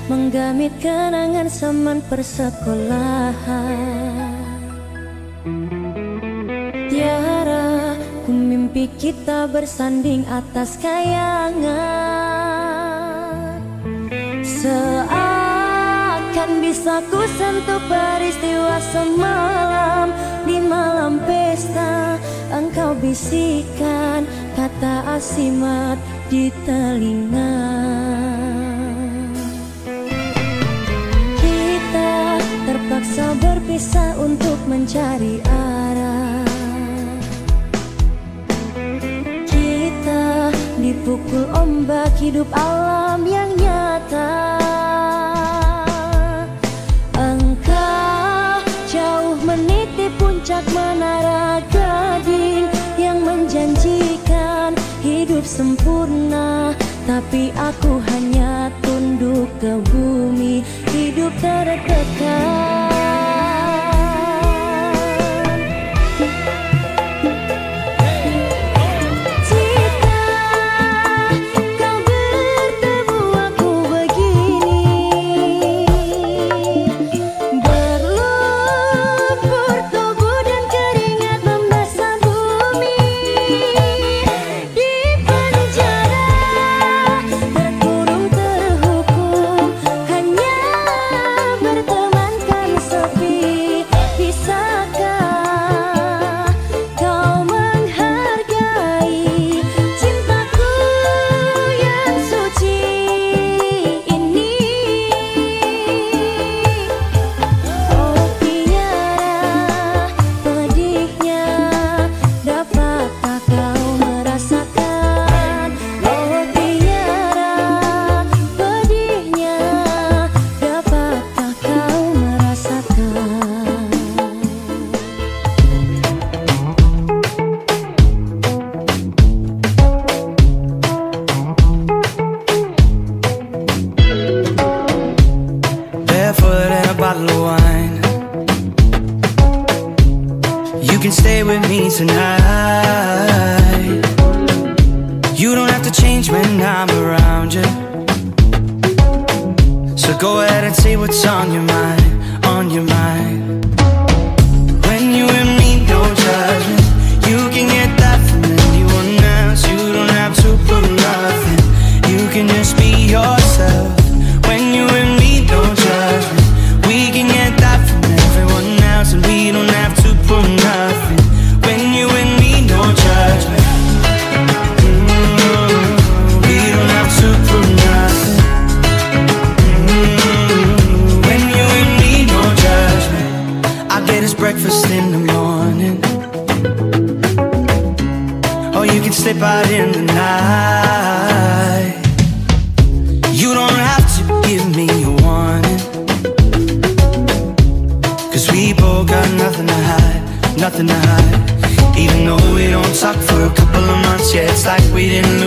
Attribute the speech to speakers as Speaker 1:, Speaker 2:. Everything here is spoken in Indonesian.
Speaker 1: menggamit kenangan zaman persekolahan. Tiara, ku mimpi kita bersanding atas kayangan. Seakan bisa ku sentuh peristiwa semalam. Di malam pesta engkau bisikan kata asimat di telinga. Kita terpaksa berpisah untuk mencari arah. Kita dipukul ombak hidup alam yang nyata. Engkau jauh meniti puncak menara gading yang menjanjikan hidup sempurna, tapi aku hanya tunduk ke bumi, hidup tertekan.
Speaker 2: You can stay with me tonight. You don't have to change when I'm around you. So go ahead and say what's on your mind, on your mind. When you and me, no judgment. You can get that from anyone else. You don't have to prove nothing. You can just be yourself. When you and me, no judgment. We can get that from everyone else, and we don't have to prove nothing. When you and me, no judgment. We don't have to prove nothing. When you and me, no judgment. I get us breakfast in the morning, or you can slip out in the night. You don't have to give me a warning, 'cause we both got nothing to hide, nothing to hide. Even though we don't talk for a couple of months, yeah, it's like we didn't